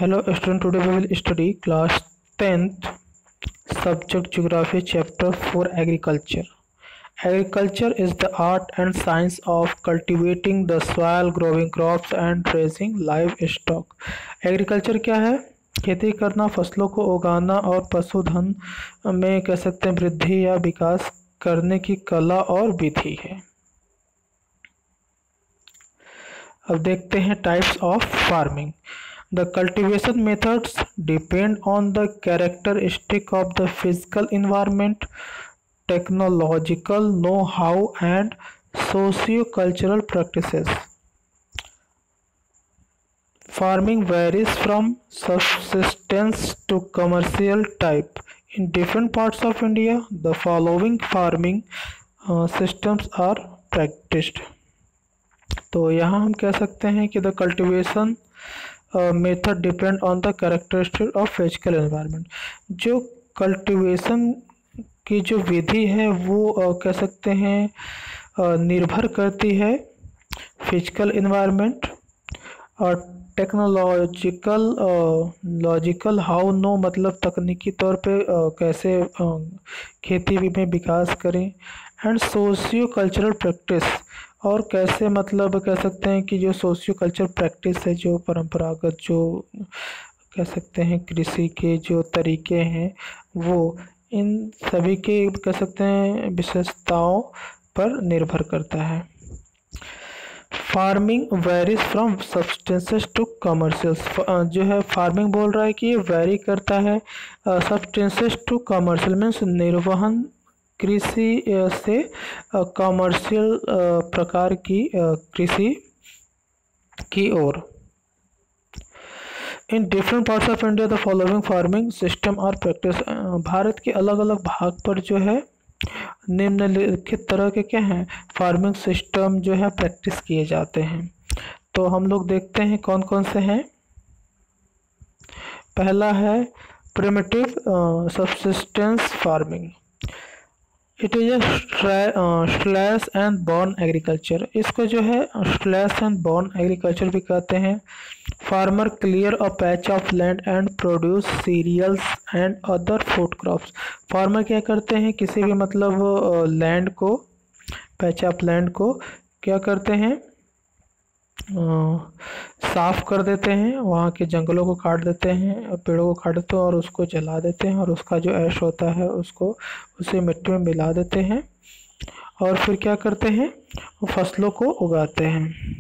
Hello student, today we will study class 10th subject geography chapter 4 agriculture. Agriculture is the art and science of cultivating the soil, growing crops and raising livestock. Agriculture क्या है? खेती करना, फसलों को उगाना और पशुधन में कह सकते हैं वृद्धि या विकास करने की कला और विधि है। अब देखते हैं types of farming. The cultivation methods depend on the characteristic of the physical environment, technological know-how and socio-cultural practices. Farming varies from subsistence to commercial type. In different parts of India, the following farming systems are practiced. तो यहाँ हम कह सकते हैं कि the cultivation method depend on the characteristic of physical environment. जो cultivation की जो विधि है वो कह सकते हैं निर्भर करती है फिजिकल एनवायरनमेंट और टेक्नोलॉजिकल हाउ नो मतलब तकनीकी तौर पे कैसे खेती में विकास करें एंड सोशियो कल्चरल प्रैक्टिस और कैसे मतलब कह सकते हैं कि जो सोशियो कल्चर प्रैक्टिस है, जो परंपरागत जो कह सकते हैं कृषि के जो तरीके हैं वो इन सभी के कह सकते हैं विशेषताओं पर निर्भर करता है। Farming varies from subsistence to commercials. जो है फार्मिंग बोल रहा है कि ये वेरी करता है सब्सटेंसेस टू कमर्शियल मीन्स निर्वहन कृषि से कमर्शियल प्रकार की कृषि की ओर। In different parts of India the following farming system और प्रैक्टिस। भारत के अलग अलग भाग पर जो है निम्नलिखित तरह के क्या हैं फार्मिंग सिस्टम जो है प्रैक्टिस किए जाते हैं। तो हम लोग देखते हैं कौन कौन से हैं। पहला है primitive subsistence farming. It is slash and burn agriculture. इसको जो है स्लैश एंड बॉर्न एग्रीकल्चर भी कहते हैं। Farmer clear a patch of land and produce cereals and other food crops. Farmer क्या करते हैं किसी भी मतलब लैंड को पैच ऑफ लैंड को क्या करते हैं साफ कर देते हैं, वहाँ के जंगलों को काट देते हैं, पेड़ों को काट देते हैं और उसको जला देते हैं और उसका जो ऐश होता है उसको उसे मिट्टी में मिला देते हैं और फिर क्या करते हैं फसलों को उगाते हैं।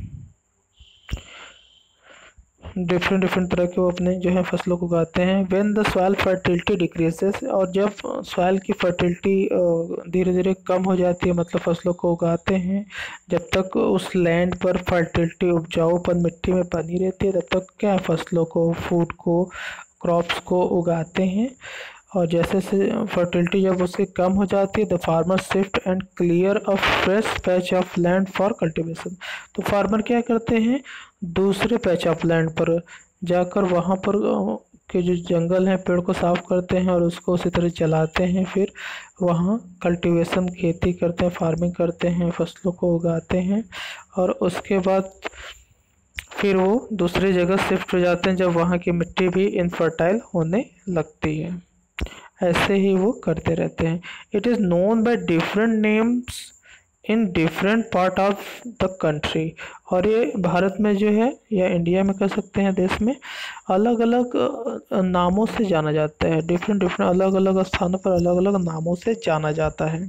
डिफरेंट तरह के वो अपने जो है फसलों को उगाते हैं। When the soil fertility decreases, और जब सॉइल की फर्टिलिटी धीरे धीरे कम हो जाती है मतलब फसलों को उगाते हैं, जब तक उस लैंड पर फर्टिलिटी उपजाऊपन मिट्टी में बनी रहती है तब तक क्या फसलों को फूड को क्रॉप्स को उगाते हैं। और जैसे से फर्टिलिटी जब उसकी कम हो जाती है the farmer shift and clear a fresh patch of land for cultivation. तो फार्मर क्या करते हैं दूसरे पैच ऑफ लैंड पर जाकर वहाँ पर के जो जंगल हैं पेड़ को साफ करते हैं और उसको उसी तरह जलाते हैं, फिर वहाँ कल्टीवेशन खेती करते हैं, फार्मिंग करते हैं, फसलों को उगाते हैं और उसके बाद फिर वो दूसरी जगह शिफ्ट हो जाते हैं जब वहाँ की मिट्टी भी इनफर्टाइल होने लगती है। ऐसे ही वो करते रहते हैं। It is known by different names in different part of the country. और ये भारत में जो है या इंडिया में कह सकते हैं देश में अलग अलग नामों से जाना जाता है। डिफरेंट अलग अलग स्थानों पर अलग अलग नामों से जाना जाता है।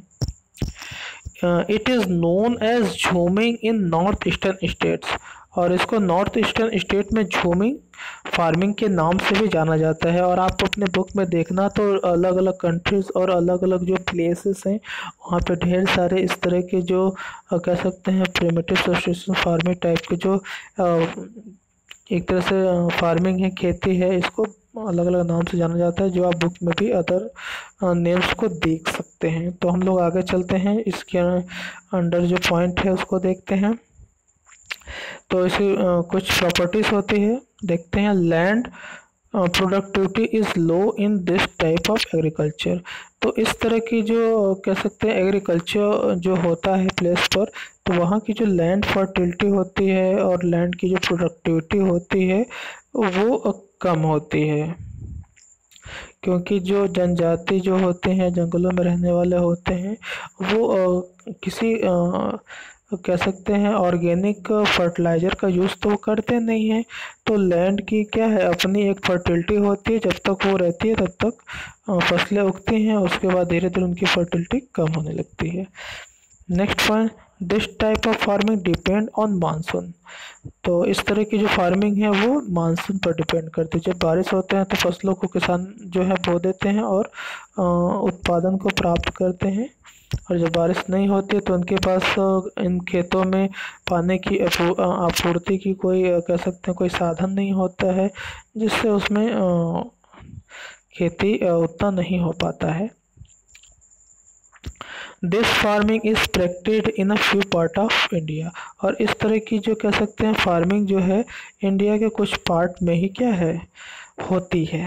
It is known as jhuming in north eastern states, और इसको नॉर्थ ईस्टर्न स्टेट में झूमिंग फार्मिंग के नाम से भी जाना जाता है। और आप अपने बुक में देखना तो अलग अलग कंट्रीज़ और अलग अलग जो प्लेसेस हैं वहाँ पे ढेर सारे इस तरह के जो कह सकते हैं प्रिमिटिव सब्सिस्टेंस फार्मिंग टाइप के जो एक तरह से फार्मिंग है खेती है, इसको अलग अलग नाम से जाना जाता है जो आप बुक में भी अदर नेम्स को देख सकते हैं। तो हम लोग आगे चलते हैं, इसके अंडर जो पॉइंट है उसको देखते हैं। तो इसी कुछ प्रॉपर्टीज़ होती है देखते हैं। Land productivity is low in this type of agriculture. तो इस तरह की जो कह सकते हैं एग्रीकल्चर जो होता है प्लेस पर, तो वहाँ की जो लैंड फर्टिलिटी होती है और लैंड की जो प्रोडक्टिविटी होती है वो कम होती है, क्योंकि जो जनजाति जो होते हैं, जंगलों में रहने वाले होते हैं, वो किसी कह सकते हैं ऑर्गेनिक फर्टिलाइज़र का यूज़ तो वो करते नहीं हैं। तो लैंड की क्या है, अपनी एक फर्टिलिटी होती है, जब तक वो रहती है तब तक फसलें उगती हैं, उसके बाद धीरे धीरे उनकी फर्टिलिटी कम होने लगती है। Next point, this type of farming depend on monsoon. तो इस तरह की जो फार्मिंग है वो मानसून पर डिपेंड करती है। जब बारिश होते हैं तो फसलों को किसान जो है बो देते हैं और उत्पादन को प्राप्त करते हैं, और जब बारिश नहीं होती तो उनके पास इन खेतों में पानी की आपूर्ति की कोई कह सकते हैं कोई साधन नहीं होता है, जिससे उसमें खेती उतना नहीं हो पाता है। This farming is practised in a few part of India. और इस तरह की जो कह सकते हैं फार्मिंग जो है इंडिया के कुछ पार्ट में ही क्या है, होती है।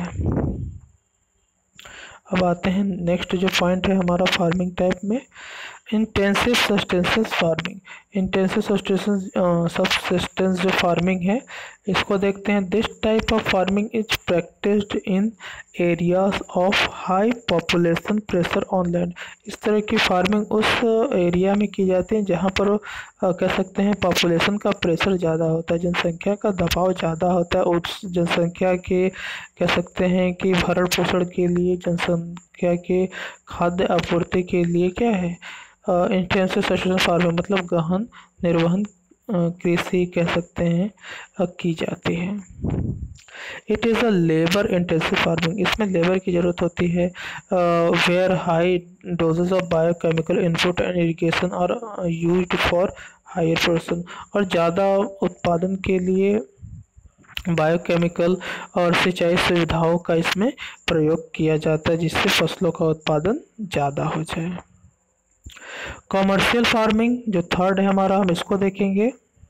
अब आते हैं नेक्स्ट जो पॉइंट है हमारा फार्मिंग टाइप में, intensive subsistence farming. Intensive subsistence जो फार्मिंग है इसको देखते हैं। This type of farming is practised in areas of high population pressure on land. इस तरह की फार्मिंग उस एरिया में की जाती है जहाँ पर कह सकते हैं पॉपुलेशन का प्रेशर ज़्यादा होता है, जनसंख्या का दबाव ज़्यादा होता है। उस जनसंख्या के कह सकते हैं कि भरण पोषण के लिए, जनसंख्या के खाद्य आपूर्ति के लिए क्या है इंटेंसिव सस्टेनेंस फार्मिंग मतलब गहन निर्वहन कृषि कह सकते हैं की जाती है। It is a labour intensive farming. इसमें लेबर की ज़रूरत होती है। Where high doses of biochemical input and irrigation are used for higher production. और ज़्यादा उत्पादन के लिए बायोकेमिकल और सिंचाई सुविधाओं का इसमें प्रयोग किया जाता है, जिससे फसलों का उत्पादन ज़्यादा हो जाए। कॉमर्शियल फार्मिंग जो थर्ड है हमारा, हम इसको देखेंगे।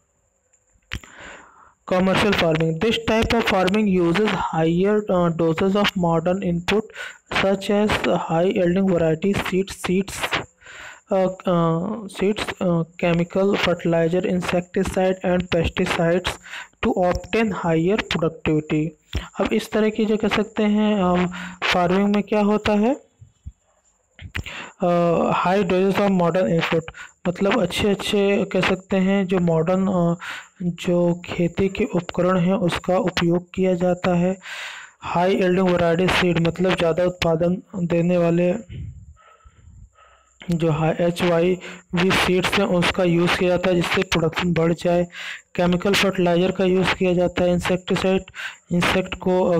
Commercial farming, this type of farming uses higher doses of modern input such as high yielding variety seeds chemical fertiliser insecticide and pesticides to obtain higher productivity. अब इस तरह की जो कह सकते हैं फार्मिंग में क्या होता है, high doses of modern input मतलब अच्छे कह सकते हैं जो मॉडर्न जो खेती के उपकरण हैं उसका उपयोग किया जाता है। हाई यील्डिंग वैरायटी सीड मतलब ज़्यादा उत्पादन देने वाले जो HYV सीड्स हैं उसका यूज़ किया जाता है, जिससे प्रोडक्शन बढ़ जाए। केमिकल फर्टिलाइज़र का यूज़ किया जाता है। इंसेक्टिसाइड इंसेक्ट को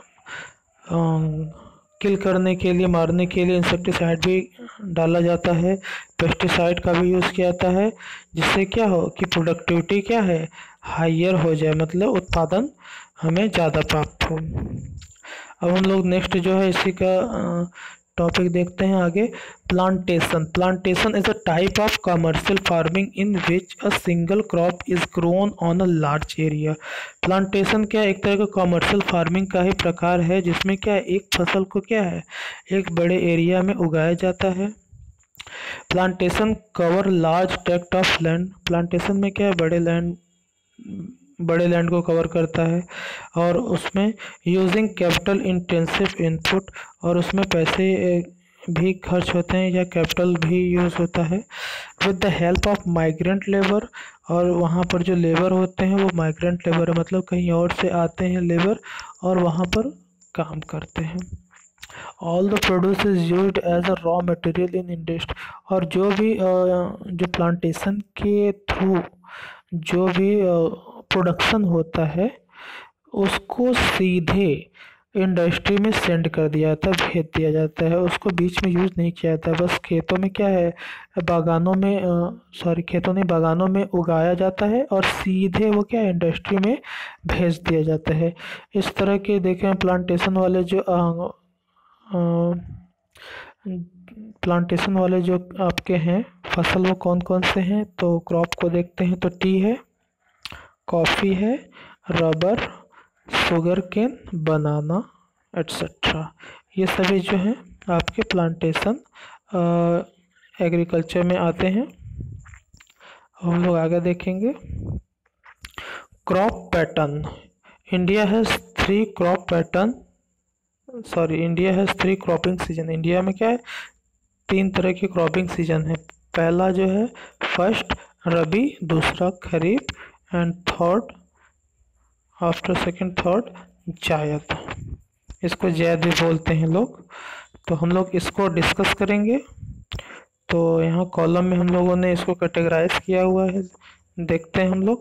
किल करने के लिए, मारने के लिए इंसेक्टिसाइड भी डाला जाता है। पेस्टिसाइड का भी यूज़ किया जाता है, जिससे क्या हो कि प्रोडक्टिविटी क्या है हायर हो जाए, मतलब उत्पादन हमें ज़्यादा प्राप्त हो। अब हम लोग नेक्स्ट जो है इसी का टॉपिक देखते हैं आगे। Plantation. Plantation is a type of commercial farming in which a single crop is grown on a large area. Plantation क्या एक तरह का कमर्शियल फार्मिंग का ही प्रकार है, जिसमें क्या एक फसल को क्या है एक बड़े एरिया में उगाया जाता है। Plantation cover large tract of land. Plantation में क्या है बड़े लैंड को कवर करता है, और उसमें यूजिंग कैपिटल इंटेंसिव इनपुट, और उसमें पैसे भी खर्च होते हैं या कैपिटल भी यूज़ होता है। With the help of migrant labour, और वहाँ पर जो लेबर होते हैं वो माइग्रेंट लेबर है, मतलब कहीं और से आते हैं लेबर और वहाँ पर काम करते हैं। All the produce is used as a raw material in industry. और जो भी जो प्लांटेशन के थ्रू जो भी प्रोडक्शन होता है उसको सीधे इंडस्ट्री में सेंड कर दिया जाता है, भेज दिया जाता है। उसको बीच में यूज़ नहीं किया जाता है। बस खेतों में क्या है बागानों में खेतों नहीं बागानों में उगाया जाता है और सीधे वो क्या इंडस्ट्री में भेज दिया जाता है। इस तरह के देखें प्लांटेशन वाले जो आपके हैं फसल वो कौन कौन से हैं, तो क्रॉप को देखते हैं तो टी है, कॉफ़ी है, rubber, sugar cane, banana etcetera, ये सभी जो हैं आपके प्लांटेशन एग्रीकल्चर में आते हैं। हम लोग आगे देखेंगे crop pattern. India has three crop pattern, sorry, India has three cropping season. India में क्या है, 3 तरह की क्रॉपिंग सीजन है। पहला जो है फर्स्ट रबी, दूसरा kharif, and third, after second third zaid. इसको जैद भी बोलते हैं लोग। तो हम लोग इसको डिस्कस करेंगे। तो यहाँ कॉलम में हम लोगों ने इसको कैटेगराइज किया हुआ है, देखते हैं हम लोग।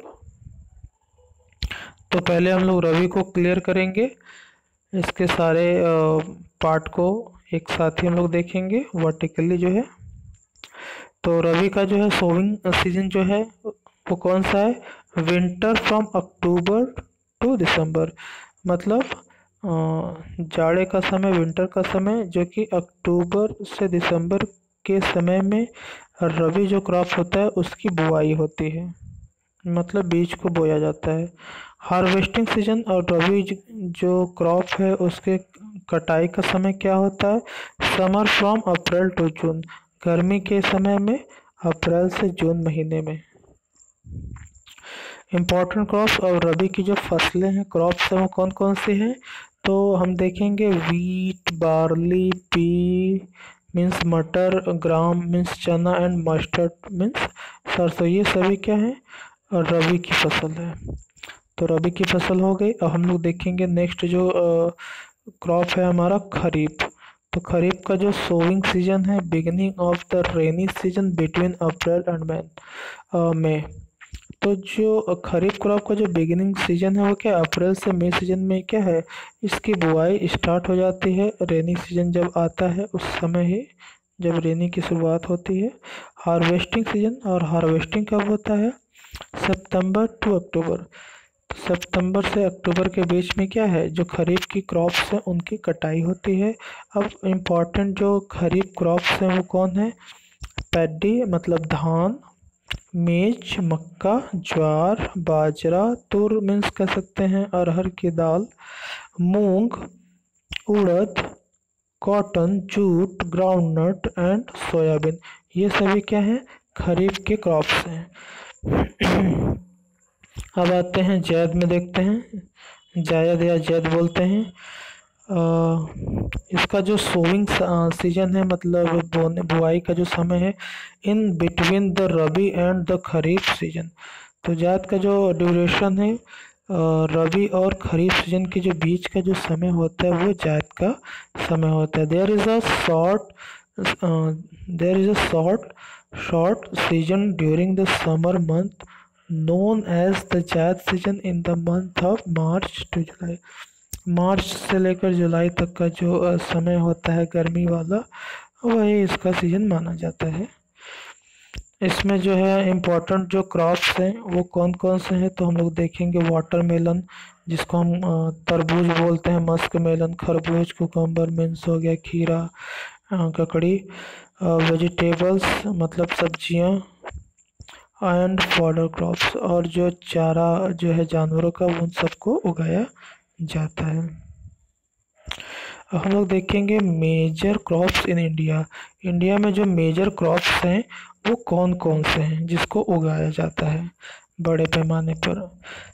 तो पहले हम लोग रवि को क्लियर करेंगे, इसके सारे पार्ट को एक साथ ही हम लोग देखेंगे वर्टिकली जो है। तो रवि का जो है सोविंग सीजन जो है वो कौन सा है, winter from October to December, मतलब जाड़े का समय, विंटर का समय, जो कि अक्टूबर से दिसंबर के समय में रबी जो क्रॉप होता है उसकी बुआई होती है, मतलब बीज को बोया जाता है। हार्वेस्टिंग सीजन और रबी जो क्रॉप है उसके कटाई का समय क्या होता है, summer from April to June, गर्मी के समय में अप्रैल से जून महीने में। इम्पोर्टेंट क्रॉप्स और रबी की जो फसलें हैं, क्रॉप्स हैं, वो कौन कौन सी हैं, तो हम देखेंगे वीट, बार्ली, पी मीन्स मटर, ग्राम मीन्स चना, एंड मस्टर्ड मीन्स सरसों। ये सभी क्या है, रबी की फसल है। तो रबी की फसल हो गई। अब हम लोग देखेंगे नेक्स्ट जो क्रॉप है हमारा खरीफ। तो खरीफ का जो सोविंग सीजन है, beginning of the rainy season between April and May. तो जो खरीफ क्रॉप का जो बिगिनिंग सीजन है वो क्या, अप्रैल से मई सीजन में क्या है, इसकी बुआई स्टार्ट हो जाती है। रेनी सीजन जब आता है उस समय ही, जब रेनी की शुरुआत होती है। हार्वेस्टिंग सीजन, और हार्वेस्टिंग कब होता है, सितंबर टू अक्टूबर। सितंबर से अक्टूबर के बीच में क्या है, जो खरीफ की क्रॉप्स हैं उनकी कटाई होती है। अब इम्पॉर्टेंट जो खरीफ क्रॉप्स हैं वो कौन है, पैडी मतलब धान, मेज मक्का, ज्वार, बाजरा, तुर मीन्स कह सकते हैं अरहर की दाल, मूंग, उड़द, cotton, jute, groundnut and soybean. ये सभी क्या हैं, खरीफ के क्रॉप्स हैं। अब आते हैं जायद में, देखते हैं, जायद या जैद बोलते हैं। इसका जो सोविंग सीजन है, मतलब बोने बुआई का जो समय है, in between the rabi and the kharif season. तो जायद का जो ड्यूरेशन है, रबी और खरीफ सीजन के जो बीच का जो समय होता है वो जायद का समय होता है। There is a short season during the summer month known as the zaid season in the month of March to July. मार्च से लेकर जुलाई तक का जो समय होता है गर्मी वाला, वही इसका सीजन माना जाता है। इसमें जो है इम्पोर्टेंट जो क्रॉप्स हैं वो कौन कौन से हैं, तो हम लोग देखेंगे वाटरमेलन, जिसको हम तरबूज बोलते हैं, मस्क मेलन, खरबूज, कुकम्बर मीन्स हो गया खीरा, ककड़ी, वेजिटेबल्स मतलब सब्जियां, एंड फॉडर क्रॉप्स, और जो चारा जो है जानवरों का, उन सबको उगाया जाता है। अब हम लोग देखेंगे major crops in India. India में जो मेजर क्रॉप्स हैं वो कौन कौन से हैं जिसको उगाया जाता है बड़े पैमाने पर।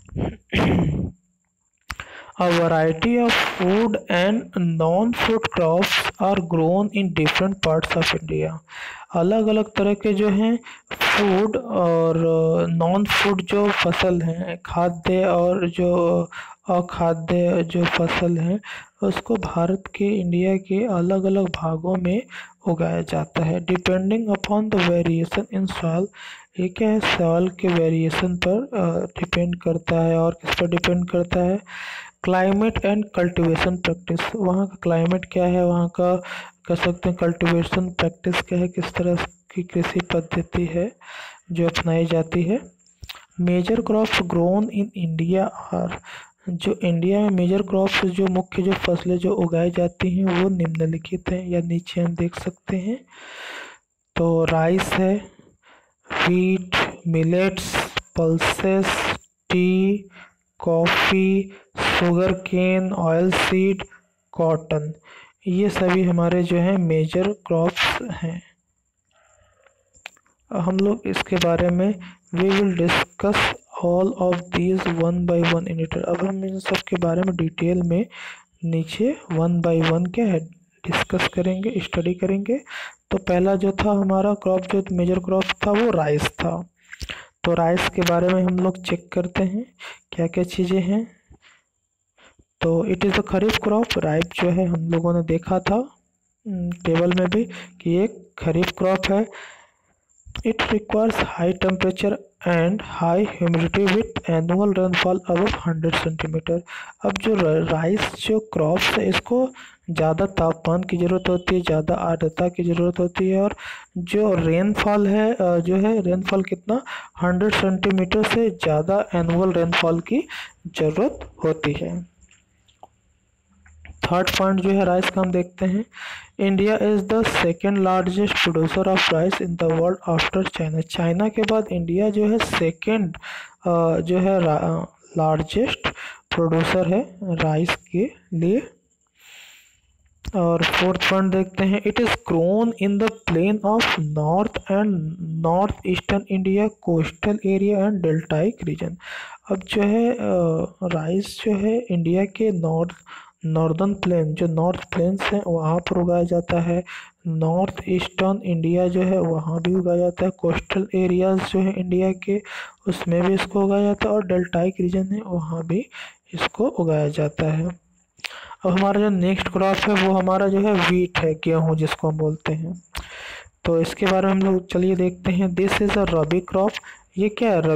A variety of food and non-food crops are grown in different parts of India. अलग अलग तरह के जो हैं फूड और नॉन फूड जो फसल हैं, खाद्य और जो अखाद्य जो फसल हैं, उसको भारत के, इंडिया के अलग अलग भागों में उगाया जाता है। Depending upon the variation in soil, ये क्या है, सॉइल के वेरिएशन पर डिपेंड करता है। और किस पर डिपेंड करता है, क्लाइमेट एंड कल्टीवेशन प्रैक्टिस। वहाँ का क्लाइमेट क्या है, वहाँ का कह सकते हैं कल्टीवेशन प्रैक्टिस क्या है, किस तरह की कृषि पद्धति है जो अपनाई जाती है। Major crops grown in India are, जो इंडिया में मेजर क्रॉप्स जो मुख्य जो फसलें जो उगाई जाती हैं वो निम्नलिखित हैं, या नीचे हम देख सकते हैं। तो राइस है, wheat, millets, pulses, tea, coffee, sugar cane, oil seed, cotton, ये सभी हमारे जो हैं मेजर क्रॉप्स हैं। हम लोग इसके बारे में we will discuss all of these one by one in detail. अब हम इन सब के बारे में डिटेल में नीचे वन बाय वन क्या है डिस्कस करेंगे, स्टडी करेंगे। तो पहला जो था हमारा क्रॉप, जो मेजर क्रॉप था वो राइस था। तो राइस के बारे में हम लोग चेक करते हैं क्या क्या चीज़ें हैं। तो it is a kharif crop. Rice जो है हम लोगों ने देखा था टेबल में भी कि ये खरीफ क्रॉप है। It requires high temperature and high humidity with annual rainfall above 100 centimetre. अब जो राइस जो क्रॉप्स है इसको ज़्यादा तापमान की ज़रूरत होती है, ज़्यादा आर्द्रता की ज़रूरत होती है, और जो रेनफॉल है जो है रेनफॉल कितना 100 सेंटीमीटर से ज़्यादा एनुअल रेनफॉल की ज़रूरत होती है। थर्ड पॉइंट जो है राइस का हम देखते हैं। India is the second largest producer of rice in the world after China. China के बाद इंडिया जो है सेकेंड जो है लार्जेस्ट प्रोड्यूसर है राइस के लिए। और फोर्थ पॉइंट देखते हैं। It is grown in the plain of north and north eastern India, coastal area and deltaic region. अब जो है राइस जो है इंडिया के नॉर्दर्न प्लेन, जो नॉर्थ प्लेन्स हैं वहाँ पर उगाया जाता है। नॉर्थ ईस्टर्न इंडिया जो है वहाँ भी उगाया जाता है। कोस्टल एरियाज़ जो है इंडिया के उसमें भी इसको उगाया जाता है, और डेल्टाइक रीजन है वहाँ भी इसको उगाया जाता है। अब हमारा जो नेक्स्ट क्रॉप है वो हमारा जो है वीट है, गेहूँ जिसको हम बोलते हैं। तो इसके बारे में हम लोग चलिए देखते हैं। This is a rabi crop. ये क्या है?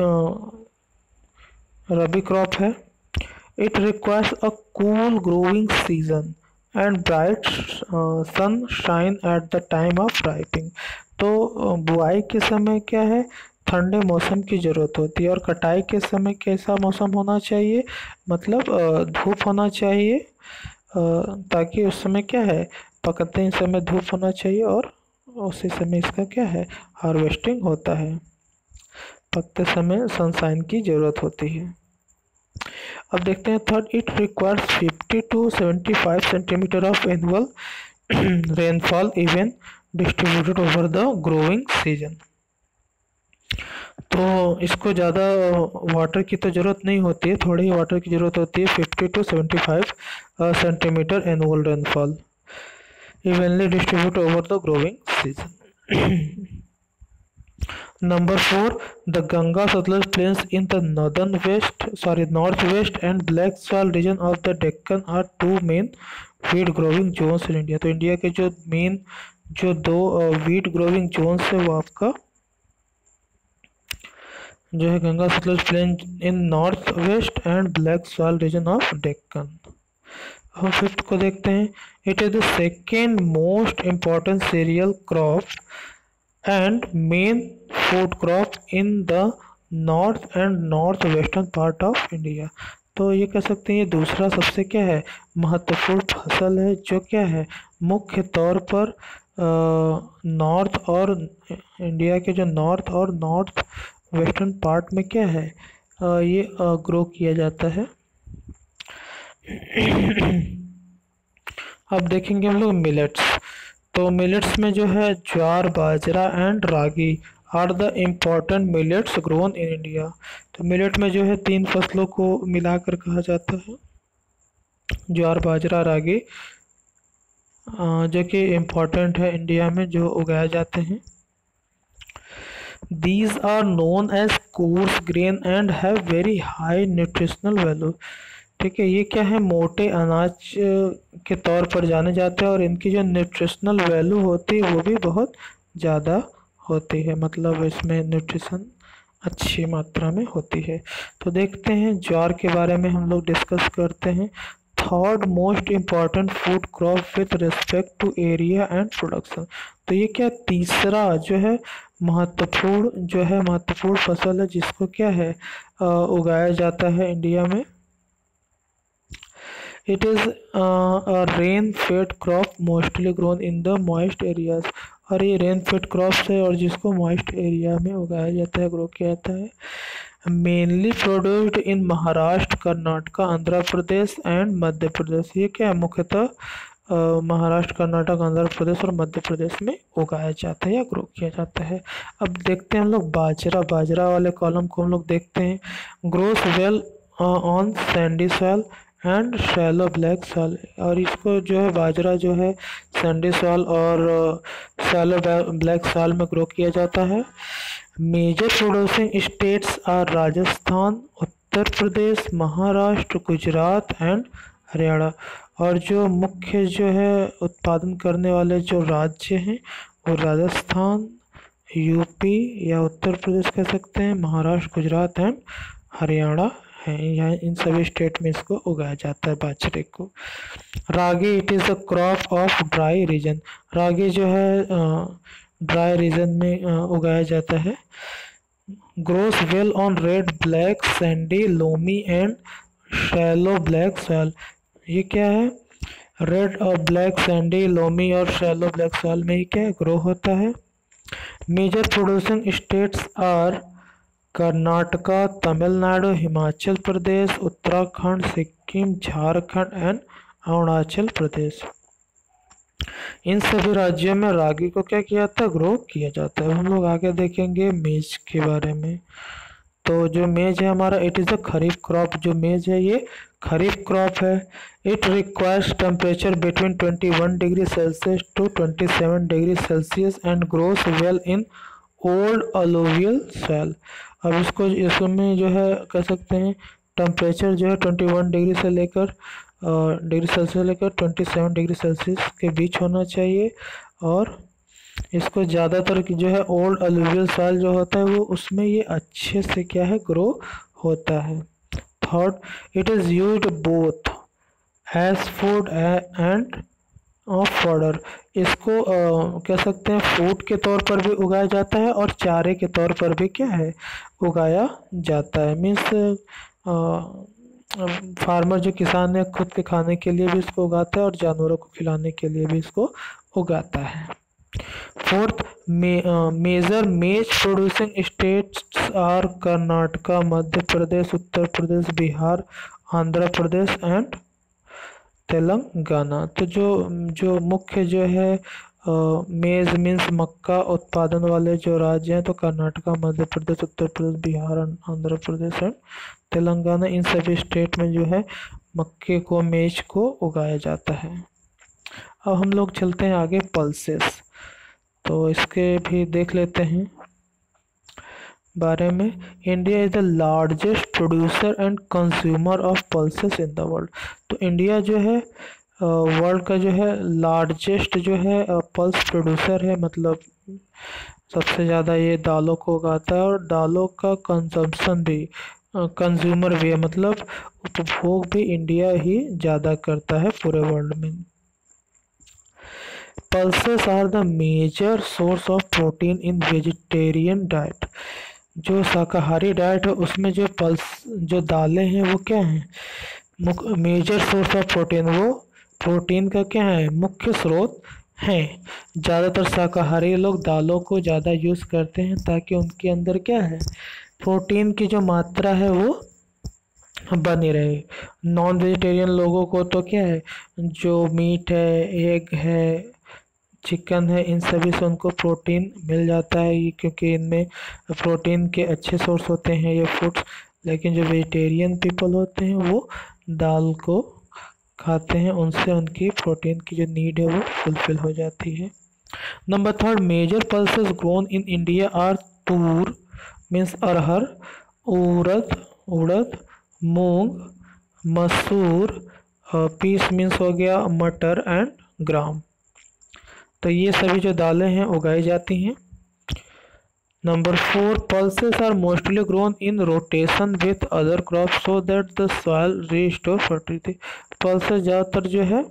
रबी क्रॉप है। It requires a cool growing season and bright sunshine at the time of ripening। तो बुआई के समय क्या है ठंडे मौसम की ज़रूरत होती है, और कटाई के समय कैसा मौसम होना चाहिए, मतलब धूप होना चाहिए, ताकि उस समय क्या है पकते समय धूप होना चाहिए, और उसी समय इसका क्या है हार्वेस्टिंग होता है। पकते समय सनशाइन की ज़रूरत होती है। अब देखते हैं third. It requires 50 to 75 centimetre of annual rainfall even distributed over the growing season. तो इसको ज़्यादा वाटर की तो ज़रूरत नहीं होती है, थोड़ी ही वाटर की ज़रूरत होती है। 50 to 75 centimetre annual rainfall evenly distribute over the growing season. Number 4, the Ganga Satluj plains in the northwest and black soil region of the Deccan are two main wheat growing zones in India। तो India के जो main जो दो wheat growing zones है वो आपका जो है Ganga Sutlej plain in north west and black soil region of Deccan. हम फिफ्थ को देखते हैं। It is the second most important cereal crop and main food crop in the north and north western part of India। तो ये कह सकते हैं ये दूसरा सबसे क्या है महत्वपूर्ण फसल है, जो क्या है मुख्य तौर पर नॉर्थ और इंडिया के जो नॉर्थ और नॉर्थ वेस्टर्न पार्ट में क्या है ये ग्रो किया जाता है। अब देखेंगे हम लोग मिलेट्स। तो मिलेट्स में जो है jowar, bajra and ragi are the important millets grown in India. तो मिलेट में जो है तीन फसलों को मिलाकर कहा जाता है, ज्वार, बाजरा, रागी, जो कि इम्पॉर्टेंट है इंडिया में जो उगाए जाते हैं। These are known as coarse grain and have very high nutritional value। ठीक है, ये क्या है मोटे अनाज के तौर पर जाने जाते हैं, और इनकी जो न्यूट्रिशनल वैल्यू होती है वो भी बहुत ज़्यादा होती है, मतलब इसमें न्यूट्रिशन अच्छी मात्रा में होती है। तो देखते हैं ज्वार के बारे में हम लोग डिस्कस करते हैं। Third most important food crop with respect to area and production. तो ये क्या तीसरा जो है महत्वपूर्ण फसल है जिसको क्या है उगाया जाता है इंडिया में। It is a rain fed crop mostly grown in the moist areas. और ये रेन फेड क्रॉप है और जिसको मॉइस्ट एरिया में उगाया जाता है, ग्रो किया जाता है। Mainly produced in Maharashtra, Karnataka, Andhra Pradesh and Madhya Pradesh. ये क्या है मुख्यतः महाराष्ट्र, कर्नाटक, आंध्र प्रदेश और मध्य प्रदेश में उगाया जाता है या ग्रो किया जाता है। अब देखते हैं हम लोग बाजरा वाले कॉलम को हम लोग देखते हैं। Grows well on sandy soil and shallow black soil. और इसको जो है बाजरा जो है सैंडी सॉइल और शैलो ब्लैक सॉइल में ग्रो किया जाता है। Major producing states are Rajasthan, Uttar Pradesh, Maharashtra, Gujarat and Haryana. और जो मुख्य जो है उत्पादन करने वाले जो राज्य हैं वो राजस्थान, यूपी या उत्तर प्रदेश कह सकते हैं, महाराष्ट्र, गुजरात एंड हरियाणा है। यहाँ इन सभी स्टेट में इसको उगाया जाता है बाजरे को। Ragi, it is a crop of dry region. Ragi जो है ड्राई रीजन में उगाया जाता है। Grows well on red, black, sandy, loamy and shallow black soil. ये क्या है? रेड और ब्लैक, सैंडी, लोमी और शैलो ब्लैक सॉइल में ही क्या ग्रो होता है। Major producing states are Karnataka, Tamil Nadu, Himachal Pradesh, Uttarakhand, Sikkim, Jharkhand and Arunachal Pradesh. इन सभी राज्यों में रागी को क्या किया जाता है? ग्रो किया जाता है। हम लोग आगे देखेंगे मेज के बारे में। तो जो मेज है हमारा, it is a kharif crop. जो मेज है ये खरीफ क्रॉप है। It requires temperature between 21 degree Celsius to 27 degree Celsius and grows well in old alluvial soil. अब इसमें जो है कह सकते हैं टेम्परेचर जो है 21 डिग्री से लेकर डिग्री सेल्सियस लेकर 27 डिग्री सेल्सियस के बीच होना चाहिए। और इसको ज़्यादातर जो है ओल्ड अलुवियल सॉइल जो होता है वो उसमें ये अच्छे से क्या है ग्रो होता है। Third, it is used both as food and of fodder. इसको कह सकते हैं फूड के तौर पर भी उगाया जाता है और चारे के तौर पर भी क्या है उगाया जाता है। मीन्स फार्मर जो किसान है खुद के खाने के लिए भी इसको उगाता है और जानवरों को खिलाने के लिए भी इसको उगाता है। Fourth, major maize producing states are Karnataka, Madhya Pradesh, Uttar Pradesh, Bihar, Andhra Pradesh and Telangana. तो जो मुख्य जो है मेज मीन्स मक्का उत्पादन वाले जो राज्य हैं तो कर्नाटका, मध्य प्रदेश, उत्तर प्रदेश, बिहार, आंध्र प्रदेश एंड तेलंगाना। इन सभी स्टेट में जो है मक्के को, मेज को उगाया जाता है। अब हम लोग चलते हैं आगे पल्सेस। तो इसके भी देख लेते हैं बारे में। India is the largest producer and consumer of pulses in the world. तो इंडिया जो है वर्ल्ड का जो है लार्जेस्ट जो है पल्स प्रोड्यूसर है। मतलब सबसे ज़्यादा ये दालों को उगाता है और दालों का कंजम्पशन भी कंज्यूमर भी है, मतलब उपभोग भी इंडिया ही ज़्यादा करता है पूरे वर्ल्ड में। Pulses are the major source of protein in vegetarian diet. जो शाकाहारी डाइट है उसमें जो दालें हैं वो क्या हैं मेजर सोर्स ऑफ प्रोटीन। वो प्रोटीन का क्या है मुख्य स्रोत हैं। ज़्यादातर शाकाहारी लोग दालों को ज़्यादा यूज़ करते हैं ताकि उनके अंदर क्या है प्रोटीन की जो मात्रा है वो बनी रहे। नॉन वेजिटेरियन लोगों को तो क्या है जो मीट है, एग है, चिकन है, इन सभी से उनको प्रोटीन मिल जाता है क्योंकि इनमें प्रोटीन के अच्छे सोर्स होते हैं ये फूड्स। लेकिन जो वेजिटेरियन पीपल होते हैं वो दाल को खाते हैं, उनसे उनकी प्रोटीन की जो नीड है वो फुलफिल हो जाती है। Number third, major pulses grown in India are tur means arhar, urad, moong, masoor, peas means हो गया मटर एंड ग्राम। तो ये सभी जो दालें हैं उगाई जाती हैं। Number four, pulses are mostly grown in rotation with other crops so that the soil restore fertility. Pulses ज़्यादातर जो है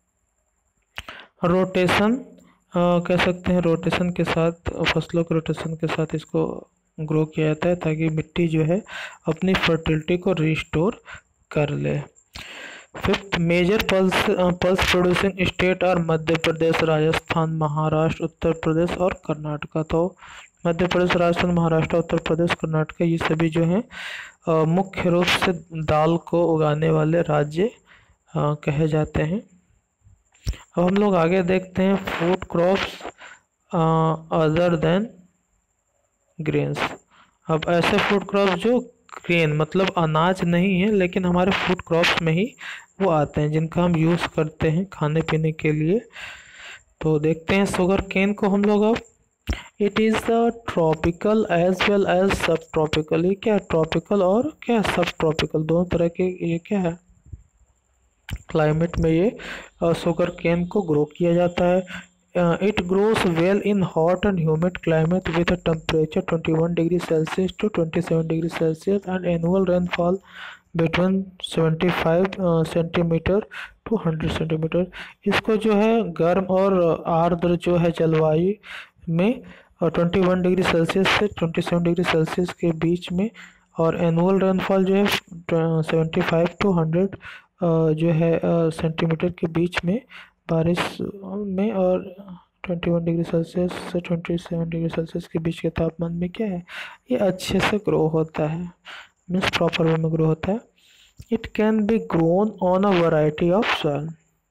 रोटेशन कह सकते हैं रोटेशन के साथ, फसलों के रोटेशन के साथ इसको ग्रो किया जाता है ताकि मिट्टी जो है अपनी फर्टिलिटी को रिस्टोर कर ले। Fifth, major pulse producing state are Madhya Pradesh, Rajasthan, Maharashtra, Uttar Pradesh और कर्नाटका। तो मध्य प्रदेश, राजस्थान, महाराष्ट्र, उत्तर प्रदेश, कर्नाटका ये सभी जो हैं मुख्य रूप से दाल को उगाने वाले राज्य कहे जाते हैं। अब हम लोग आगे देखते हैं food crops other than grains. अब ऐसे फूड क्रॉप्स जो ग्रेन मतलब अनाज नहीं है लेकिन हमारे फूड क्रॉप्स में ही वो आते हैं, जिनका हम यूज़ करते हैं खाने पीने के लिए। तो देखते हैं शुगर केन को हम लोग। अब it is the tropical as well as sub tropical. ये क्या है, ट्रॉपिकल और क्या सब ट्रॉपिकल, दोनों तरह के ये क्या है क्लाइमेट में ये शुगर केन को ग्रो किया जाता है। It grows well in hot and humid climate with a temperature 21 degree Celsius to 27 degree Celsius and annual rainfall between 75 centimetre to 100 centimetre. इसको जो है गर्म और आर्द्र जो है जलवायु में 21 डिग्री सेल्सियस से 27 डिग्री सेल्सियस के बीच में, और एनुअल रेनफॉल जो है 75 टू 100 जो है सेंटीमीटर के बीच में बारिश में, और 21 डिग्री सेल्सियस से 27 डिग्री सेल्सियस के बीच के तापमान में क्या है ये अच्छे से ग्रो होता है, मीन्स प्रॉपर वे में ग्रो होता है। It can be grown on a variety of soil.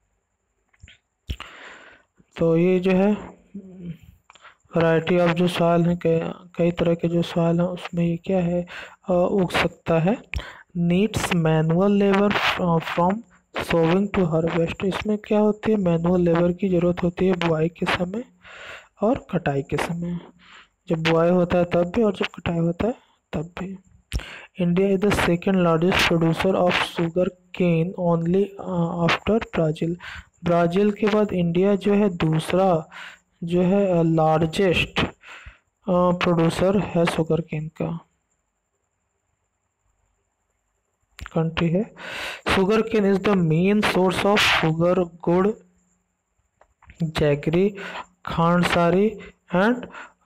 तो ये जो है वैरायटी ऑफ जो सॉइल है, कई तरह के जो सॉइल हैं उसमें ये क्या है उग सकता है। Needs manual labour from sowing to harvest. इसमें क्या होती है, मैनुअल लेबर की ज़रूरत होती है बुआई के समय और कटाई के समय। जब बुआई होता है तब भी और जब कटाई होता है तब भी। India is the second largest producer of sugar cane only after Brazil. Brazil के बाद इंडिया जो है दूसरा जो है लार्जेस्ट प्रोड्यूसर है शुगर केन का कंट्री है। Sugar cane is the main source of sugar, gur, jaggery, khandsari and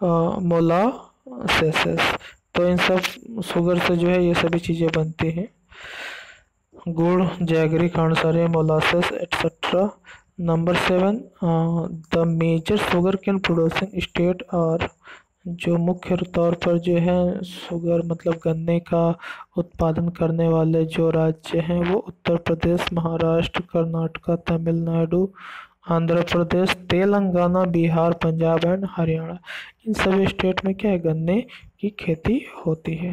molasses. तो इन सब शुगर से जो है ये सभी चीज़ें बनती हैं, gur, jaggery, khandsari, molasses etcetera. Number 7, the major sugar cane producing state और जो मुख्य तौर पर जो है शुगर मतलब गन्ने का उत्पादन करने वाले जो राज्य हैं वो उत्तर प्रदेश, महाराष्ट्र, कर्नाटक, तमिलनाडु, आंध्र प्रदेश, तेलंगाना, बिहार, पंजाब एंड हरियाणा। इन सभी स्टेट में क्या है गन्ने की खेती होती है।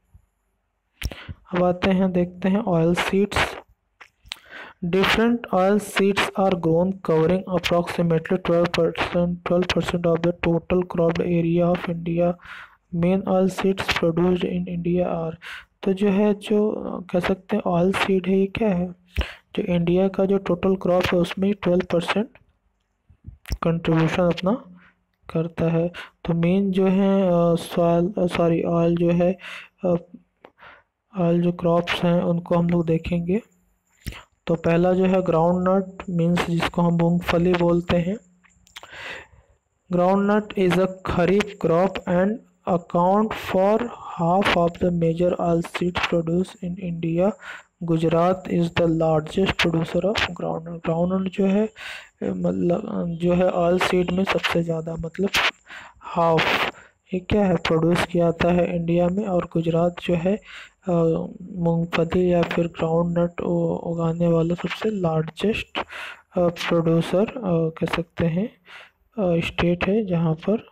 अब आते हैं देखते हैं oil seeds. Different oil seeds are grown covering approximately 12% of the total cropped area of India. Main oil seeds produced in India are। तो जो है जो कह सकते हैं ऑयल सीड है, ये क्या है जो इंडिया का जो टोटल क्रॉप है उसमें 12% कंट्रीब्यूशन अपना करता है। तो मेन जो है ऑयल जो है ऑयल जो क्रॉप्स हैं उनको हम लोग देखेंगे। तो पहला जो है ग्राउंड नट, मीन्स जिसको हम मूंगफली बोलते हैं। Groundnut is a kharif crop and account for half of the major oil seed produce in India. Gujarat is the largest producer of groundnut. Groundnut जो है मतलब जो है ऑयल सीड में सबसे ज़्यादा मतलब हाफ ये क्या है प्रोड्यूस किया जाता है इंडिया में। और गुजरात जो है मूंगफली या फिर ग्राउंड नट उगाने वाला सबसे लार्जेस्ट प्रोड्यूसर कह सकते हैं स्टेट है जहाँ पर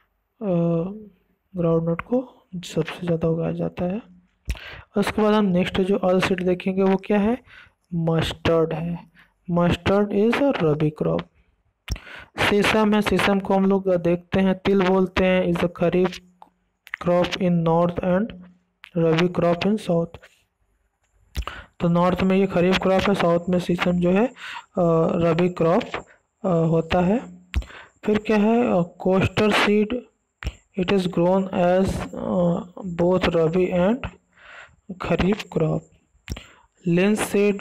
ग्राउंड नट को सबसे ज़्यादा उगाया जाता है। उसके बाद हम नेक्स्ट जो ऑयल सीड देखेंगे वो क्या है, मस्टर्ड है। Mustard is a rabi crop. Sesame है, सीसम को हम लोग देखते हैं तिल बोलते हैं। Is a kharif crop in north and rabi crop in south. तो नॉर्थ में ये खरीफ क्रॉप है, साउथ में सीसम जो है रबी क्रॉप होता है। फिर क्या है castor seed, it is grown as both rabi and kharif crop. Linseed,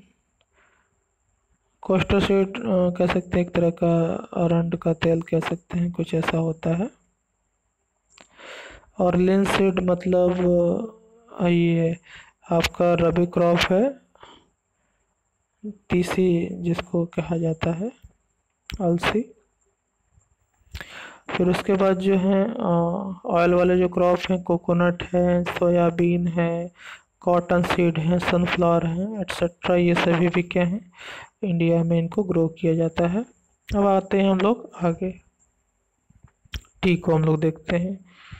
castor seed कह सकते हैं एक तरह का अरंड का तेल कह सकते हैं, कुछ ऐसा होता है। और लिंस सीड मतलब ये आपका रबी क्रॉप है, तीसी जिसको कहा जाता है, अलसी। फिर उसके बाद जो है ऑयल वाले जो क्रॉप हैं कोकोनट है, सोयाबीन है, कॉटन सीड हैं, सनफ्लावर हैं, एट्सेट्रा, ये सभी भी क्या हैं, इंडिया में इनको ग्रो किया जाता है। अब आते हैं हम लोग आगे, टी को हम लोग देखते हैं।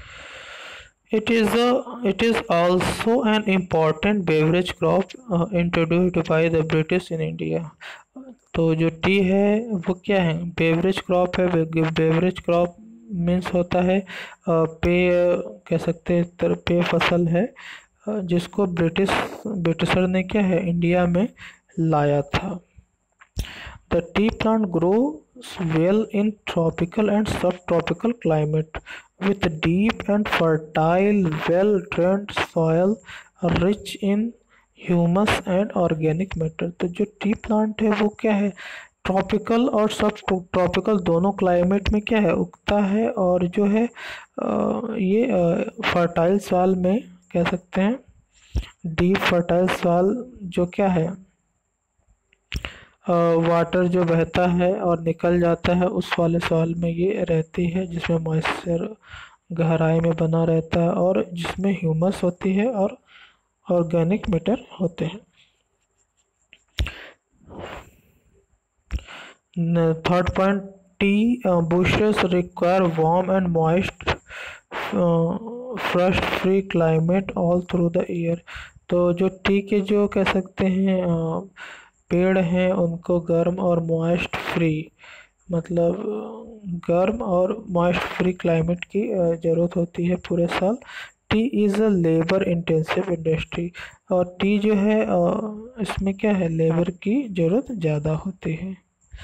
It is also an important beverage crop introduced by the British in India. तो जो टी है वो क्या है, बेवरेज क्रॉप है। बेवरेज क्रॉप मीन्स होता है पेय, कह सकते हैं पेय फसल है, जिसको ब्रिटिशर ने क्या है इंडिया में लाया था। The tea plant grows well in tropical and subtropical climate with deep and fertile, well-drained soil rich in humus and organic matter. तो जो टी प्लांट है वो क्या है, ट्रॉपिकल और सब ट्रॉपिकल दोनों क्लाइमेट में क्या है उगता है, और जो है ये फर्टाइल सॉइल में कह सकते हैं, डीप फर्टाइल सॉइल जो क्या है वाटर जो बहता है और निकल जाता है उस वाले सॉइल में ये रहती है, जिसमें मॉइस्चर गहराई में बना रहता है और जिसमें ह्यूमस होती है और ऑर्गेनिक मैटर होते हैं। Third point, tea bushes require warm and moist frost free climate all through the year. तो जो टी के जो कह सकते हैं पेड़ हैं उनको गर्म और मॉइस्ट फ्री, मतलब गर्म और मॉइस्ट फ्री क्लाइमेट की ज़रूरत होती है पूरे साल। Tea is a labour intensive industry, और टी जो है इसमें क्या है लेबर की ज़रूरत ज़्यादा होती है।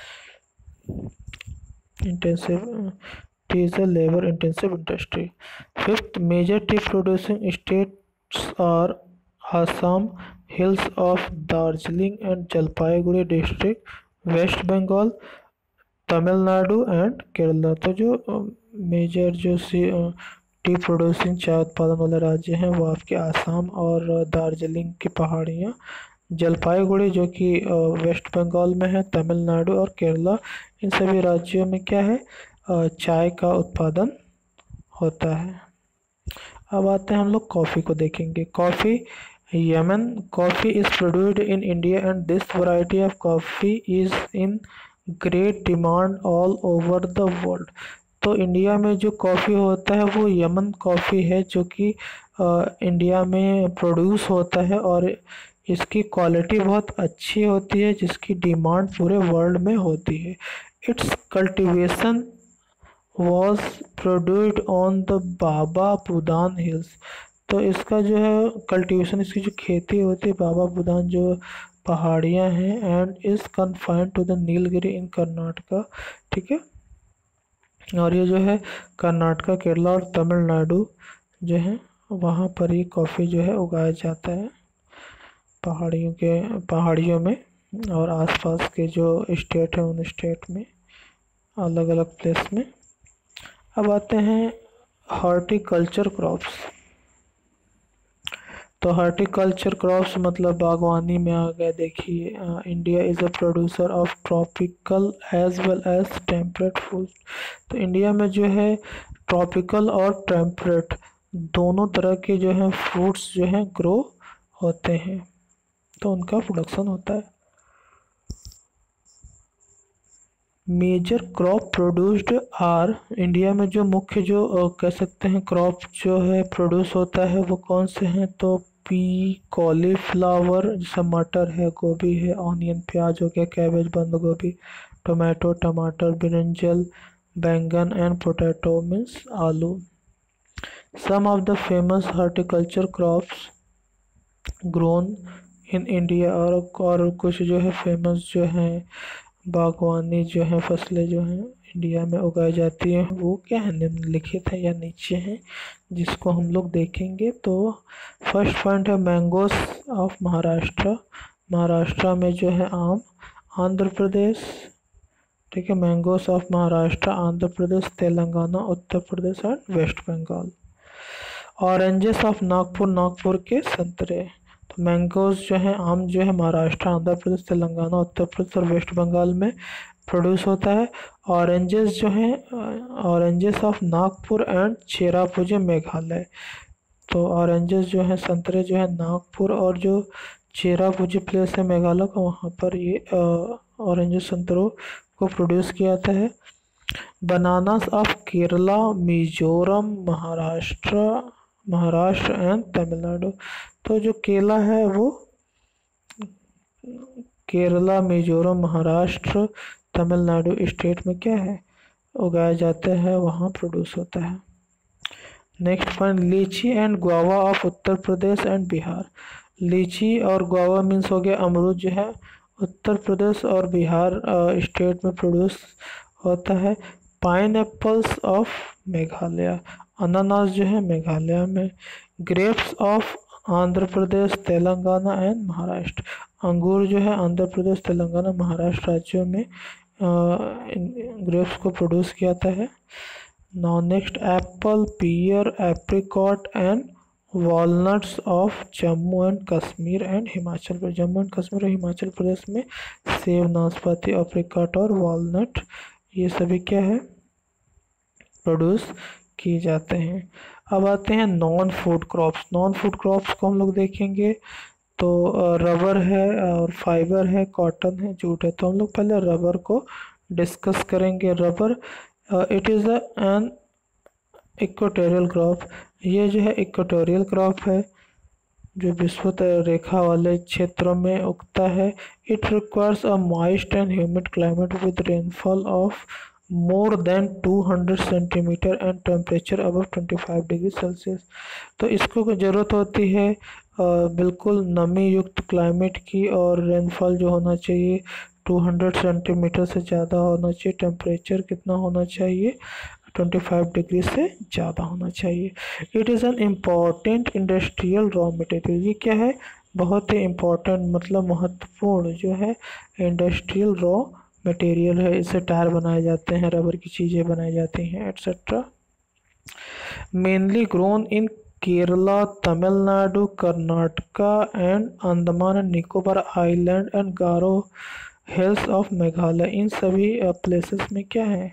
Intensive, tea is a labour intensive industry. Fifth, major tea producing states are Assam, hills of Darjeeling and Jalpaiguri district, West Bengal, Tamil Nadu and Kerala. तो जो मेजर जो टी प्रोड्यूसिंग चाय उत्पादन वाले राज्य हैं वो आपके आसाम और दार्जिलिंग की पहाड़ियाँ, जलपाईगुड़ी जो कि वेस्ट बंगाल में है, तमिलनाडु और केरला, इन सभी राज्यों में क्या है चाय का उत्पादन होता है। अब आते हैं हम लोग कॉफ़ी को देखेंगे। Coffee, Yemen coffee is produced in India and this variety of coffee is in great demand all over the world. तो इंडिया में जो कॉफ़ी होता है वो यमन कॉफ़ी है, जो कि इंडिया में प्रोड्यूस होता है और इसकी क्वालिटी बहुत अच्छी होती है, जिसकी डिमांड पूरे वर्ल्ड में होती है। Its cultivation was produced on the Baba Budan hills. तो इसका जो है कल्टीवेशन, इसकी जो खेती होती है बाबा बुदान जो पहाड़ियाँ हैं, and is confined to the Nilgiri in Karnataka. ठीक है, और ये जो है कर्नाटका, केरला और तमिलनाडु जो है वहाँ पर ये कॉफ़ी जो है उगाया जाता है पहाड़ियों में, और आसपास के जो स्टेट हैं उन स्टेट में, अलग अलग प्लेस में। अब आते हैं हॉर्टिकल्चर क्रॉप्स। तो हॉर्टिकल्चर क्रॉप्स मतलब बागवानी में आ गए। देखिए, India is a producer of tropical as well as temperate food. तो इंडिया में जो है ट्रॉपिकल और टेम्परेट दोनों तरह के जो हैं फ्रूट्स जो हैं ग्रो होते हैं, तो उनका प्रोडक्शन होता है। Major crop produced are, India में जो मुख्य जो कह सकते हैं क्रॉप जो है प्रोड्यूस होता है वो कौन से हैं, तो पी, कॉलीफ्लावर जैसे मटर है, गोभी है, ऑनियन प्याज हो गया, कैबेज बंद गोभी, टोमेटो टमाटर, ब्रिंजल बैंगन and potato means aloo. Some of the famous horticulture crops grown in India, और कुछ जो है फेमस जो हैं बागवानी जो है फसलें जो हैं इंडिया में उगाई जाती हैं वो क्या है, निम्नलिखित है या नीचे हैं, जिसको हम लोग देखेंगे। तो फर्स्ट पॉइंट है मैंगोस ऑफ महाराष्ट्र। महाराष्ट्र में जो है आम, आंध्र प्रदेश, ठीक है, मैंगोस ऑफ महाराष्ट्र, आंध्र प्रदेश, तेलंगाना, उत्तर प्रदेश और waste Bengal. Oranges of Nagpur, Nagpur के संतरे। तो मैंगोज जो है आम जो है महाराष्ट्र, आंध्र प्रदेश, तेलंगाना, उत्तर प्रदेश और वेस्ट बंगाल में प्रोड्यूस होता है। ऑरेंजेस जो हैं oranges of Nagpur and Cherrapunji Meghalaya. तो ऑरेंजेस जो है संतरे जो है नागपुर और जो चेरापूंजी प्लेस है मेघालय का, वहाँ पर ये ऑरेंजेस संतरों को प्रोड्यूस किया जाता है। Bananas of Kerala, Mizoram, Maharashtra and Tamil Nadu. तो जो केला है वो केरला, मिजोरम, महाराष्ट्र, तमिलनाडु स्टेट में क्या है उगाया जाता है, वहाँ प्रोड्यूस होता है। Next point, litchi and guava of Uttar Pradesh and Bihar. लीची और गुआवा मीन्स हो गया अमरूद, जो है उत्तर प्रदेश और बिहार स्टेट में प्रोड्यूस होता है। पाइन एप्पल्स ऑफ मेघालय, अनानास जो है मेघालय में। Grapes of Andhra Pradesh, Telangana and Maharashtra. अंगूर जो है आंध्र प्रदेश, तेलंगाना, महाराष्ट्र राज्यों में ग्रेप्स को प्रोड्यूस किया जाता है। Now next, apple, pear, apricot and walnuts of Jammu and Kashmir and Himachal Pradesh. Jammu and Kashmir और हिमाचल प्रदेश में सेब, नाशपाती, एप्रिकॉट और वॉलनट ये सभी क्या है प्रोड्यूस किए जाते हैं। अब आते हैं non food crops. Non food crops को हम लोग देखेंगे तो रबर है और फाइबर है, कॉटन है, जूट है। तो हम लोग पहले रबर को डिस्कस करेंगे। Rubber it is an equatorial crop. ये जो है इक्वेटोरियल क्रॉप है जो विषुवत रेखा वाले क्षेत्रों में उगता है। It requires a moist and humid climate with rainfall of more than 200 centimetre and temperature above 25 degree Celsius. तो इसको ज़रूरत होती है बिल्कुल नमी युक्त क्लाइमेट की, और रेनफॉल जो होना चाहिए 200 सेंटीमीटर से ज़्यादा होना चाहिए। टेम्परेचर कितना होना चाहिए 25 डिग्री से ज़्यादा होना चाहिए। It is an important industrial raw material. ये क्या है बहुत ही इम्पॉर्टेंट मतलब महत्वपूर्ण जो है इंडस्ट्रियल रॉ मटेरियल है। इससे टायर बनाए जाते हैं, रबर की चीज़ें बनाई जाती हैं etcetera. Mainly grown in Kerala, Tamil Nadu, Karnataka and Andaman and Nicobar island and Garo hills of Meghalaya. इन सभी प्लेसेस में क्या है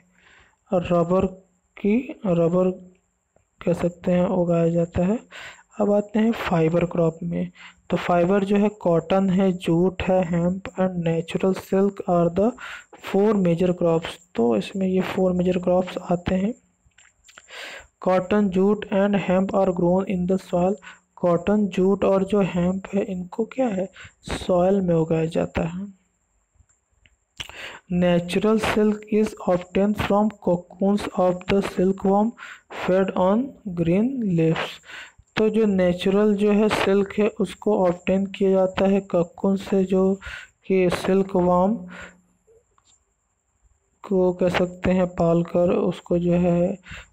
रबर कह सकते हैं उगाया जाता है। अब आते हैं फाइबर क्रॉप में। तो फाइबर जो है कॉटन है, जूट है, hemp and natural silk are the 4 major crops. तो इसमें ये 4 मेजर क्रॉप्स आते हैं। Cotton, jute and hemp are grown in the soil. Cotton, jute और जो हेम्प है इनको क्या है सॉइल में उगाया जाता है। Natural silk is obtain from cocoons of the silkworm fed on green leaves. तो जो नेचुरल जो है सिल्क है उसको ऑब्टेन किया जाता है कोकून से, जो कि सिल्कवर्म को कह सकते हैं पालकर उसको जो है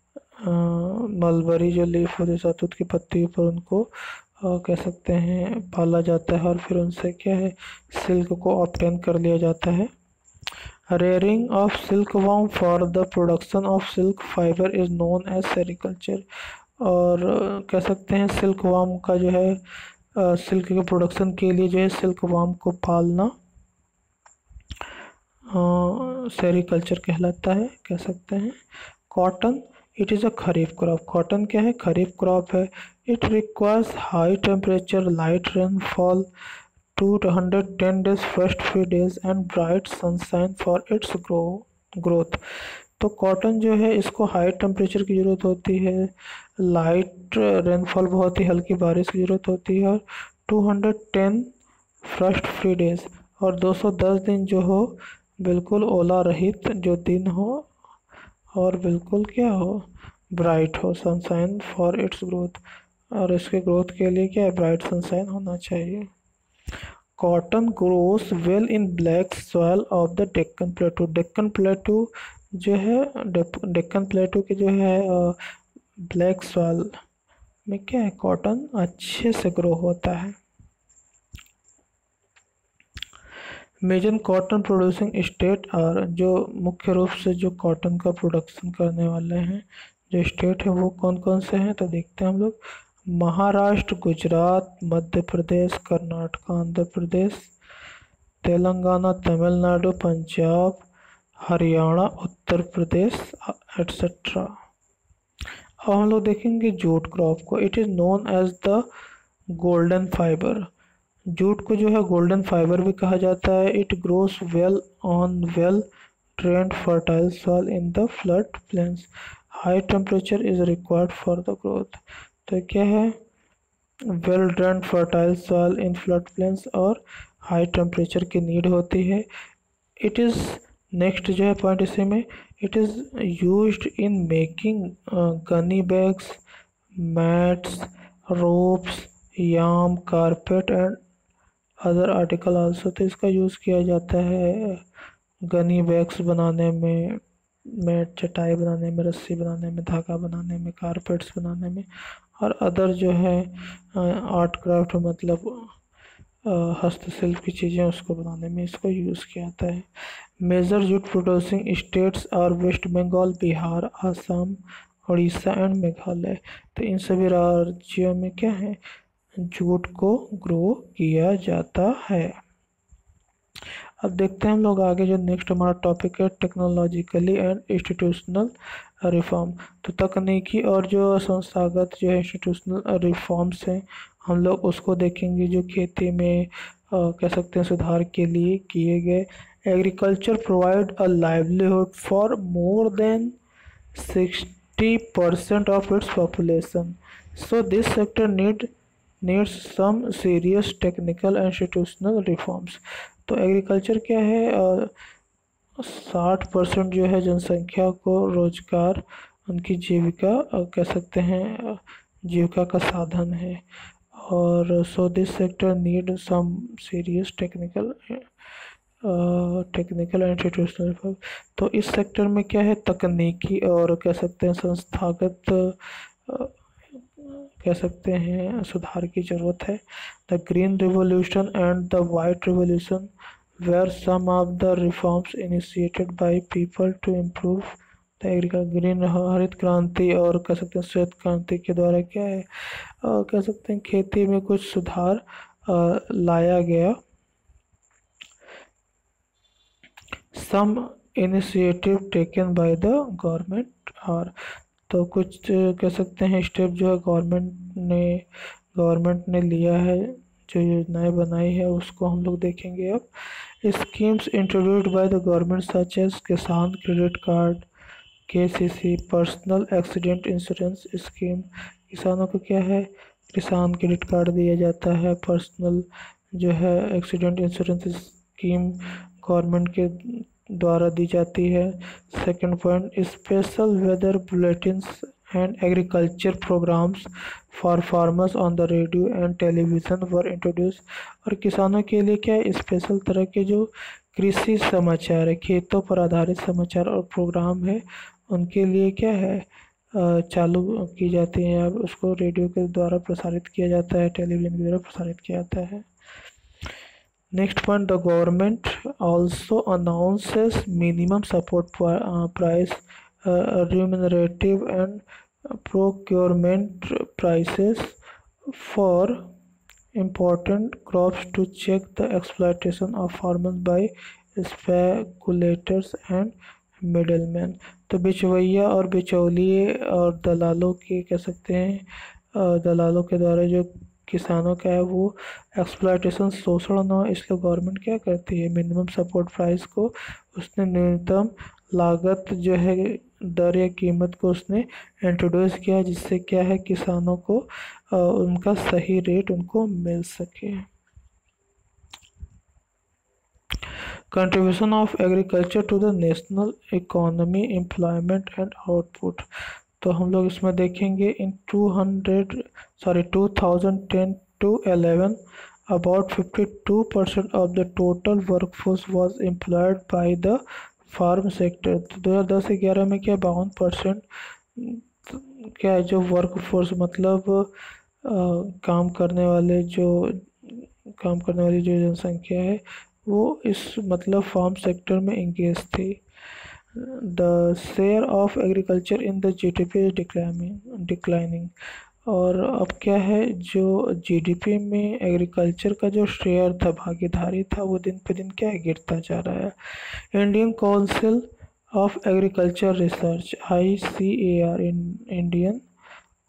मलबरी जो लीफ होती है शहतूत की पत्ती पर उनको कह सकते हैं पाला जाता है और फिर उनसे क्या है सिल्क को ऑब्टेन कर लिया जाता है। Rearing of silkworm for the production of silk fibre is known as sericulture. और कह सकते हैं सिल्कवर्म का जो है सिल्क के प्रोडक्शन के लिए जो है सिल्कवर्म को पालना सेरिकल्चर कहलाता है कह सकते हैं। Cotton, it is a kharif crop. Cotton क्या है खरीफ क्रॉप है। It requires high temperature, light rainfall, 210 days first few days and bright sunshine for its growth. तो कॉटन जो है इसको हाई टेम्परेचर की ज़रूरत होती है, लाइट रेनफॉल बहुत ही हल्की बारिश की ज़रूरत होती है, और 210 फर्स्ट फ्री डेज और 210 दिन जो हो बिल्कुल ओला रहित जो दिन हो और बिल्कुल क्या हो ब्राइट हो, सनशाइन फॉर इट्स ग्रोथ। और इसके ग्रोथ के लिए क्या है ब्राइट सनशाइन होना चाहिए। Cotton grows well in black soil of the Deccan plateau. Deccan plateau जो है डेक्कन प्लेटू के जो है ब्लैक सॉइल में क्या है कॉटन अच्छे से ग्रो होता है। मेजर कॉटन प्रोड्यूसिंग स्टेट और जो मुख्य रूप से जो कॉटन का प्रोडक्शन करने वाले हैं जो स्टेट है वो कौन कौन से हैं तो देखते हैं हम लोग। महाराष्ट्र, गुजरात, मध्य प्रदेश, कर्नाटक, आंध्र प्रदेश, तेलंगाना, तमिलनाडु, पंजाब, हरियाणा, उत्तर प्रदेश एट्सेट्रा। अब हम लोग देखेंगे जूट क्रॉप को। It is known as the golden fibre. Jute को जो है गोल्डन फाइबर भी कहा जाता है। It grows well on well drained fertile soil in the flood plains. High temperature is required for the growth. तो क्या है, well drained fertile soil in flood plains और हाई टेम्परेचर की नीड होती है। इट इज़, नेक्स्ट जो है point इसी में, it is used in making gunny bags, mats, ropes, yarn, carpet and other article also. तो इसका यूज़ किया जाता है गनी बैग्स बनाने में, मैट चटाई बनाने में, रस्सी बनाने में, धागा बनाने में, कारपेट्स बनाने में, और अदर जो है आर्ट क्राफ्ट मतलब हस्तशिल्प की चीज़ें उसको बनाने में इसको यूज़ किया जाता है। मेजर जूट प्रोड्यूसिंग स्टेट्स और वेस्ट बंगाल, बिहार, आसाम, उड़ीसा एंड मेघालय। तो इन सभी राज्यों में क्या है, जूट को ग्रो किया जाता है। अब देखते हैं हम लोग आगे, जो नेक्स्ट हमारा टॉपिक है टेक्नोलॉजिकली एंड इंस्टीट्यूशनल रिफॉर्म। तो तकनीकी और जो संस्थागत जो है इंस्टीट्यूशनल रिफॉर्म्स हैं, हम लोग उसको देखेंगे जो खेती में कह सकते हैं सुधार के लिए किए गए। Agriculture provide a livelihood for more than 60% of its population, so this sector needs some serious technical and institutional reforms। तो एग्रीकल्चर क्या है, 60% जो है जनसंख्या को रोजगार, उनकी जीविका कह सकते हैं जीविका का साधन है। और so this sector need some serious technical and institutional reform. तो इस सेक्टर में क्या है, तकनीकी और कह सकते हैं संस्थागत कह सकते हैं सुधार की ज़रूरत है। The green revolution and the white revolution were some of the reforms initiated by people to improve the agriculture. Green हरित क्रांति और कह सकते हैं श्वेत क्रांति के द्वारा क्या है, कह सकते हैं खेती में कुछ सुधार लाया गया। Some initiative taken by the government और, तो कुछ कह सकते हैं स्टेप जो है गवर्नमेंट ने लिया है, जो योजनाएं बनाई है उसको हम लोग देखेंगे। अब schemes introduced by the government such as Kisan credit card, KCC, personal accident insurance scheme. किसानों को क्या है, किसान क्रेडिट कार्ड दिया जाता है। पर्सनल जो है एक्सीडेंट इंश्योरेंस स्कीम गवर्नमेंट के द्वारा दी जाती है। Second point, special weather bulletins and agriculture programmes for farmers on the radio and television were introduce. और किसानों के लिए क्या है, स्पेशल तरह के जो कृषि समाचार है, खेतों पर आधारित समाचार और प्रोग्राम है, उनके लिए क्या है चालू की जाती है। अब उसको रेडियो के द्वारा प्रसारित किया जाता है, टेलीविज़न के द्वारा प्रसारित किया जाता है। Next point, the government also announces minimum support price, remunerative and procurement prices for important crops to check the exploitation of farmers by speculators and middlemen। तो बिचवैया और बिचौलिए और दलालों के कह सकते हैं दलालों के द्वारा जो किसानों का है वो एक्सप्लॉयटेशन, शोषण न हो, इसलिए गवर्नमेंट क्या करती है, मिनिमम सपोर्ट प्राइस को उसने न्यूनतम लागत जो है दर या कीमत को उसने इंट्रोड्यूस किया, जिससे क्या है किसानों को उनका सही रेट उनको मिल सके। Contribution of agriculture to the national economy, employment and output. तो हम लोग इसमें देखेंगे in 2010 to 11 about 52% of the total workforce was employed by the farm sector. तो 2010-11 में क्या 52% क्या है जो वर्क फोर्स मतलब काम करने वाली जो जनसंख्या है वो इस मतलब फार्म सेक्टर में इंगेज थी। The share of agriculture in the GDP is declining. और अब क्या है जो GDP में एग्रीकल्चर का जो शेयर था, भागीदारी था, वो दिन पे दिन क्या है गिरता जा रहा है। Indian council of agriculture research ICAR, Indian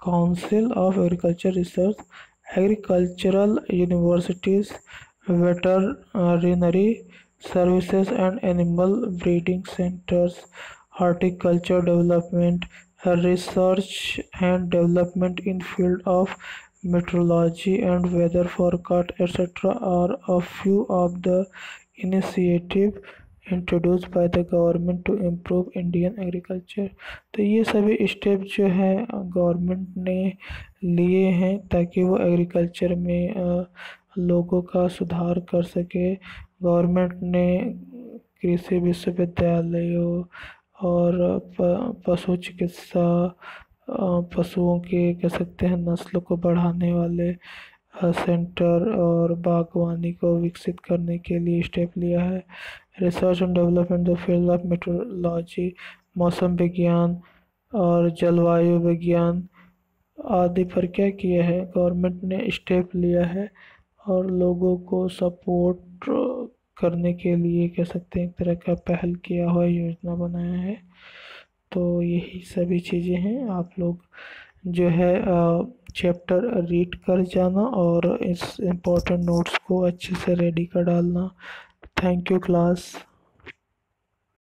council of agriculture research, agricultural universities, veterinary services and animal breeding centres, horticulture development, research and development in field of meteorology and weather forecast, etc. are a few of the initiative introduced by the government to improve Indian agriculture। तो ये सभी step जो है government ने लिए हैं ताकि वो एग्रीकल्चर में लोगों का सुधार कर सके। गवर्नमेंट ने कृषि विश्वविद्यालयों और पशु चिकित्सा, पशुओं के कह सकते हैं नस्ल को बढ़ाने वाले सेंटर और बागवानी को विकसित करने के लिए स्टेप लिया है। Research and development the field of metrology, मौसम विज्ञान और जलवायु विज्ञान आदि पर क्या किया है गवर्नमेंट ने स्टेप लिया है और लोगों को सपोर्ट करने के लिए कह सकते हैं एक तरह का पहल किया हुआ योजना बनाया है। तो यही सभी चीज़ें हैं। आप लोग जो है चैप्टर रीड कर जाना और इस इम्पोर्टेंट नोट्स को अच्छे से रेडी कर डालना। Thank you class.